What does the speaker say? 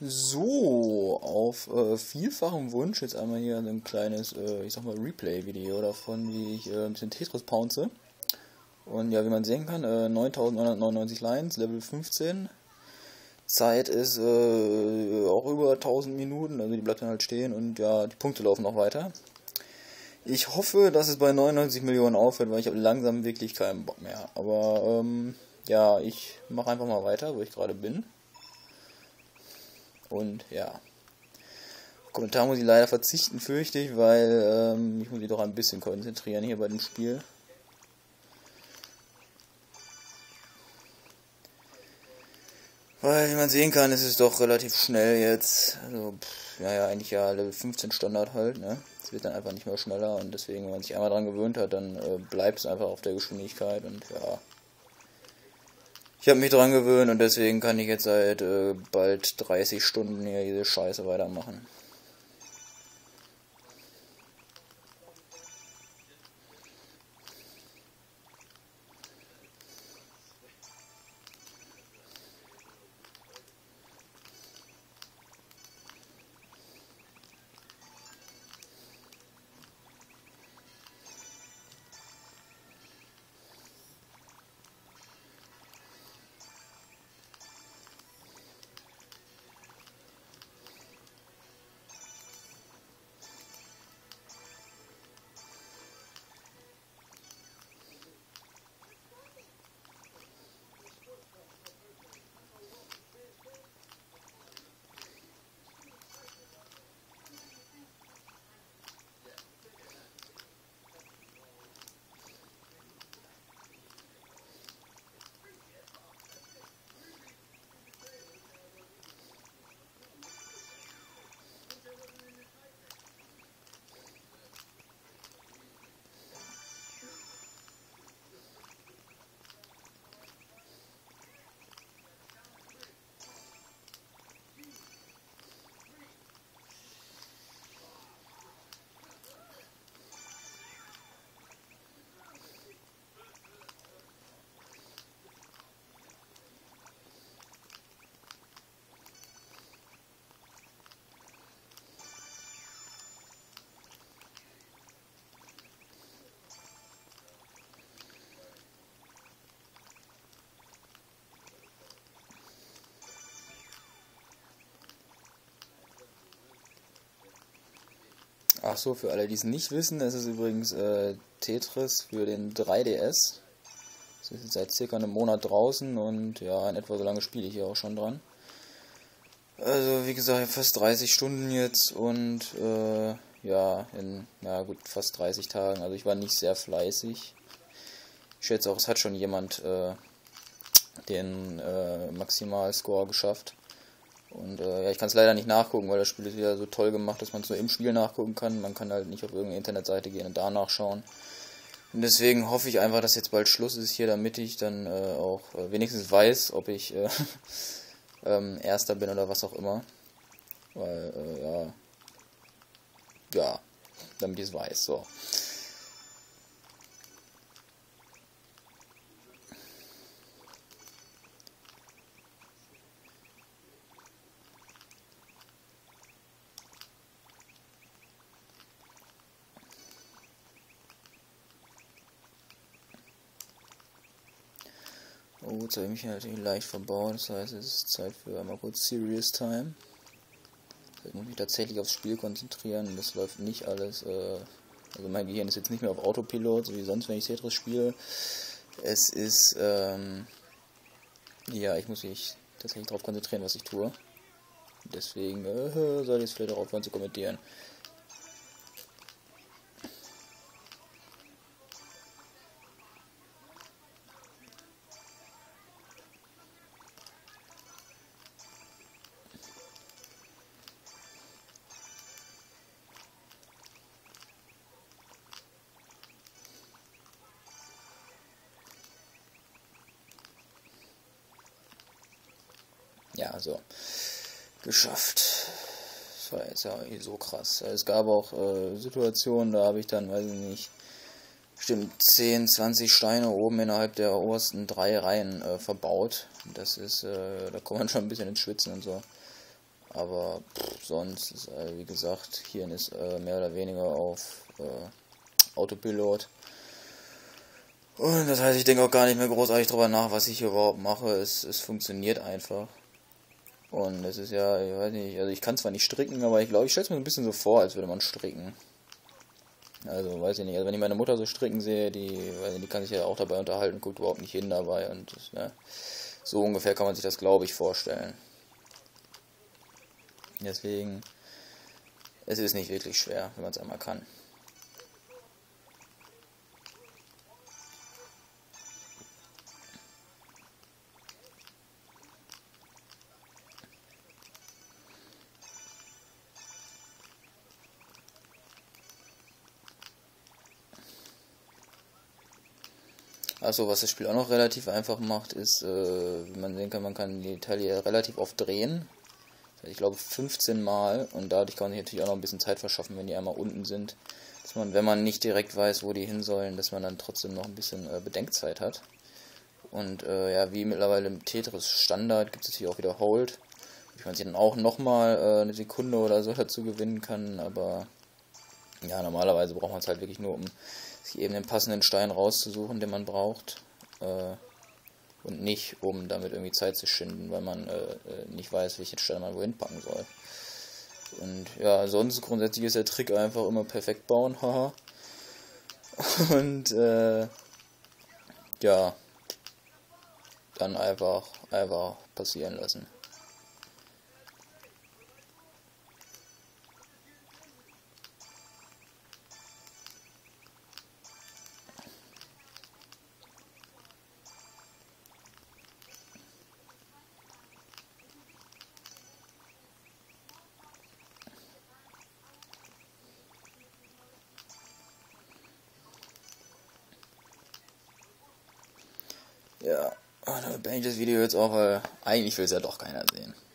So, auf vielfachen Wunsch jetzt einmal hier ein kleines, ich sag mal, Replay-Video davon, wie ich ein bisschen Tetris pounce. Und ja, wie man sehen kann, 9999 Lines, Level 15. Zeit ist auch über 1000 Minuten, also die bleibt dann halt stehen und ja, die Punkte laufen noch weiter. Ich hoffe, dass es bei 99 Millionen aufhört, weil ich habe langsam wirklich keinen Bock mehr. Aber ja, ich mache einfach mal weiter, wo ich gerade bin. Und ja, Kommentar muss ich leider verzichten, fürchte ich, weil ich muss mich doch ein bisschen konzentrieren hier bei dem Spiel. Weil, wie man sehen kann, ist es doch relativ schnell jetzt. Also, ja, eigentlich ja Level 15 Standard halt, ne? Es wird dann einfach nicht mehr schneller und deswegen, wenn man sich einmal dran gewöhnt hat, dann bleibt es einfach auf der Geschwindigkeit und ja. Ich habe mich dran gewöhnt und deswegen kann ich jetzt seit bald 30 Stunden hier diese Scheiße weitermachen. Ach so, für alle, die es nicht wissen, es ist übrigens Tetris für den 3DS. Das ist jetzt seit circa einem Monat draußen und ja, in etwa so lange spiele ich hier auch schon dran. Also wie gesagt, fast 30 Stunden jetzt und ja, in gut, fast 30 Tagen. Also ich war nicht sehr fleißig. Ich schätze auch, es hat schon jemand den Maximalscore geschafft. Und ja, ich kann es leider nicht nachgucken, weil das Spiel ist wieder so toll gemacht, dass man es nur im Spiel nachgucken kann. Man kann halt nicht auf irgendeine Internetseite gehen und da nachschauen. Und deswegen hoffe ich einfach, dass jetzt bald Schluss ist hier, damit ich dann auch wenigstens weiß, ob ich Erster bin oder was auch immer. Weil, ja, damit ich es weiß, so. Oh, jetzt habe ich mich natürlich leicht verbaut, das heißt, es ist Zeit für einmal kurz Serious Time. Ich muss mich tatsächlich aufs Spiel konzentrieren und das läuft nicht alles, also mein Gehirn ist jetzt nicht mehr auf Autopilot, so wie sonst, wenn ich Tetris spiele. Es ist, ja, ich muss mich tatsächlich darauf konzentrieren, was ich tue. Deswegen soll ich jetzt vielleicht auch aufhören zu kommentieren. Ja, so. Geschafft. Das war jetzt ja so krass. Es gab auch Situationen, da habe ich dann, weiß ich nicht, bestimmt 10, 20 Steine oben innerhalb der obersten 3 Reihen verbaut. Das ist, da kommt man schon ein bisschen ins Schwitzen und so. Aber sonst ist, wie gesagt, hier ist mehr oder weniger auf Autopilot. Und das heißt, ich denke auch gar nicht mehr großartig drüber nach, was ich hier überhaupt mache. Es funktioniert einfach. Und es ist ja, ich weiß nicht, also ich kann zwar nicht stricken, aber ich glaube, ich stelle es mir ein bisschen so vor, als würde man stricken. Also, weiß ich nicht, also wenn ich meine Mutter so stricken sehe, die kann sich ja auch dabei unterhalten, guckt überhaupt nicht hin dabei und ne, so ungefähr kann man sich das, glaube ich, vorstellen. Deswegen, es ist nicht wirklich schwer, wenn man es einmal kann. Achso, was das Spiel auch noch relativ einfach macht, ist, wie man sehen kann, man kann die Teile relativ oft drehen. Ich glaube 15 Mal, und dadurch kann man sich natürlich auch noch ein bisschen Zeit verschaffen, wenn die einmal unten sind. Dass man, wenn man nicht direkt weiß, wo die hin sollen, dass man dann trotzdem noch ein bisschen Bedenkzeit hat. Und ja, wie mittlerweile im Tetris Standard gibt es hier auch wieder Hold. Wie man sich dann auch nochmal eine Sekunde oder so dazu gewinnen kann, aber ja, normalerweise braucht man es halt wirklich nur, um sich eben den passenden Stein rauszusuchen, den man braucht. Und nicht, um damit irgendwie Zeit zu schinden, weil man nicht weiß, welchen Stein man wohin packen soll. Und ja, sonst grundsätzlich ist der Trick einfach immer perfekt bauen, haha. Und ja, dann einfach passieren lassen. Ja, und dann beende ich das Video jetzt auch, weil eigentlich will es ja doch keiner sehen.